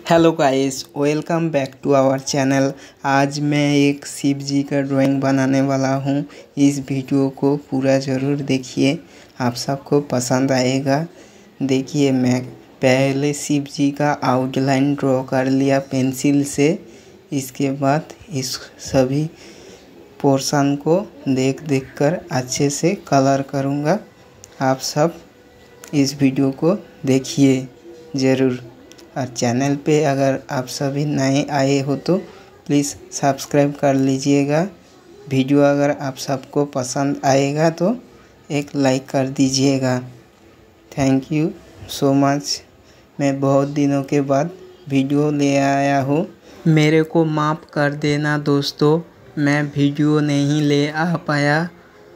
Hello guys, welcome back to our channel. आज मैं एक शिव जी का ड्राइंग बनाने वाला हूँ। इस वीडियो को पूरा ज़रूर देखिए, आप सबको पसंद आएगा। देखिए, मैं पहले शिव जी का आउटलाइन ड्रॉ कर लिया पेंसिल से। इसके बाद इस सभी पोर्शन को देख कर अच्छे से कलर करूँगा। आप सब इस वीडियो को देखिए ज़रूर। और चैनल पे अगर आप सभी नए आए हो तो प्लीज़ सब्सक्राइब कर लीजिएगा। वीडियो अगर आप सबको पसंद आएगा तो एक लाइक कर दीजिएगा। Thank you so much. मैं बहुत दिनों के बाद वीडियो ले आया हूँ। मेरे को माफ़ कर देना दोस्तों, मैं वीडियो नहीं ले आ पाया।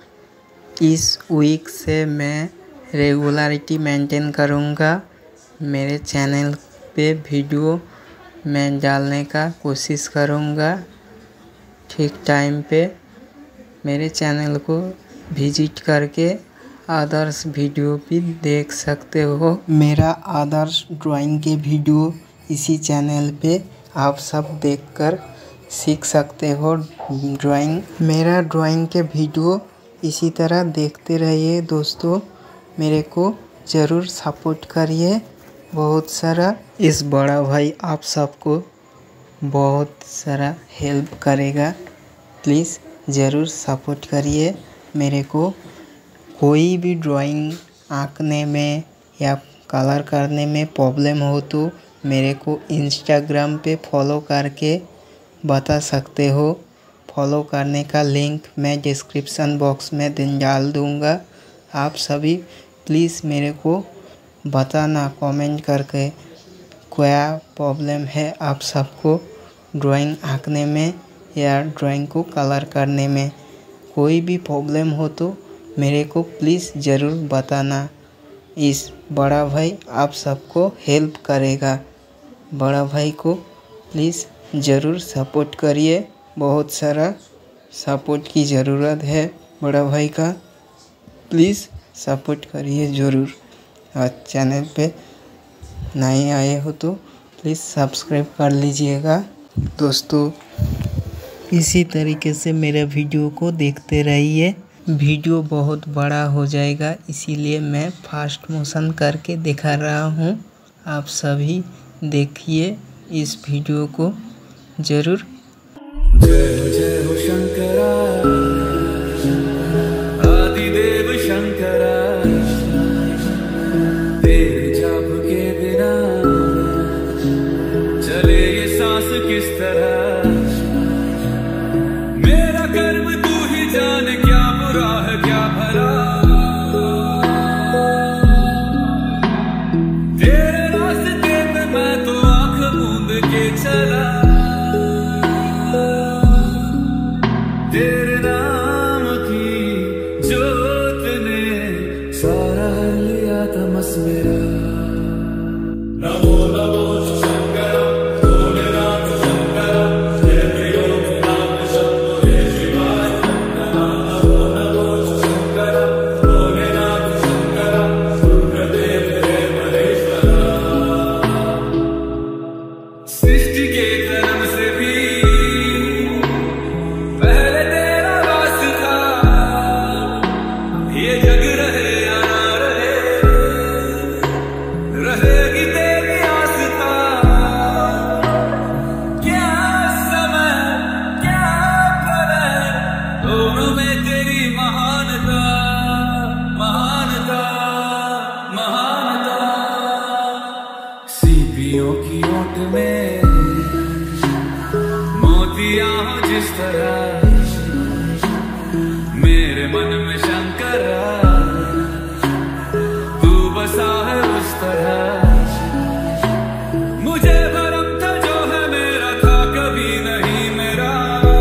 इस वीक से मैं रेगुलरिटी मेंटेन करूँगा। मेरे चैनल पे वीडियो मैं डालने का कोशिश करूँगा। ठीक टाइम पे मेरे चैनल को विजिट करके अदर्स वीडियो भी देख सकते हो। मेरा अदर्स ड्राइंग के वीडियो इसी चैनल पे आप सब देखकर सीख सकते हो ड्राइंग। मेरा ड्राइंग के वीडियो इसी तरह देखते रहिए दोस्तों। मेरे को ज़रूर सपोर्ट करिए बहुत सारा। इस बड़ा भाई आप सबको बहुत सारा हेल्प करेगा। प्लीज़ ज़रूर सपोर्ट करिए मेरे को। कोई भी ड्राइंग आंकने में या कलर करने में प्रॉब्लम हो तो मेरे को इंस्टाग्राम पे फॉलो करके बता सकते हो। फॉलो करने का लिंक मैं डिस्क्रिप्शन बॉक्स में डाल दूँगा। आप सभी प्लीज़ मेरे को बताना कमेंट करके क्या प्रॉब्लम है आप सबको ड्राइंग आंकने में या ड्राइंग को कलर करने में। कोई भी प्रॉब्लम हो तो मेरे को प्लीज़ ज़रूर बताना। इस बड़ा भाई आप सबको हेल्प करेगा। बड़ा भाई को प्लीज़ ज़रूर सपोर्ट करिए। बहुत सारा सपोर्ट की ज़रूरत है बड़ा भाई का। प्लीज़ सपोर्ट करिए ज़रूर। और चैनल पे नए आए हो तो प्लीज़ सब्सक्राइब कर लीजिएगा दोस्तों। इसी तरीके से मेरे वीडियो को देखते रहिए। वीडियो बहुत बड़ा हो जाएगा, इसीलिए मैं फास्ट मोशन करके दिखा रहा हूँ। आप सभी देखिए इस वीडियो को ज़रूर। जय जय हो शंकरा, आदिदेव शंकरा। तेरे जाप के बिना चले ये सांस किस तरह। मेरा कर्म तू ही जाने, क्या बुरा है क्या भला। तेरे रास्ते पे मैं तो आंख मूंद के चला। तेरे नाम की जोत ने सारा लिया तमस मेरा। नमो नमो शंकर, भोलेनाथ शंकर, जय त्रिलोकनाथ शंभो, जय शिवाय। नमो नमो शंकर, भोलेनाथ शंकर, रुद्रदेव जय महेश्वरा। सृष्टि के कर्म से भी पहले तेरा वास था। ये जग रहे या ना रहे, रहेगी तेरी आस्था। क्या समय क्या प्रलय, दोनों में तेरी महानता, महानता, महानता। सीपियों की ओट में मोतियां हो जिस तरह, मेरे मन में शंकरा तू बसा है उस तरह। मुझे भरम था जो है मेरा, था कभी नहीं मेरा।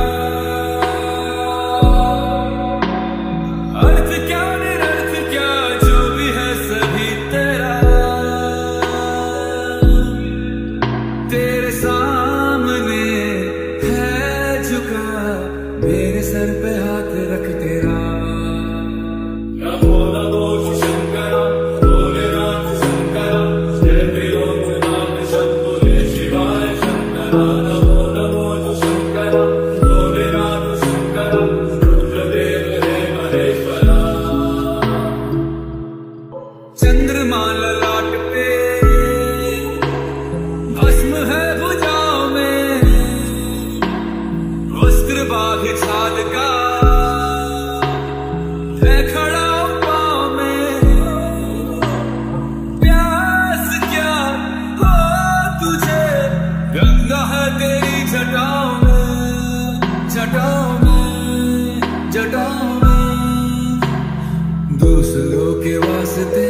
अर्थ क्या निरर्थ क्या, जो भी है सभी तेरा। तेरे सामने है झुका गंगा है तेरी जटाओं में, जटाओं में, जटाओं में। दूसरों के वास्ते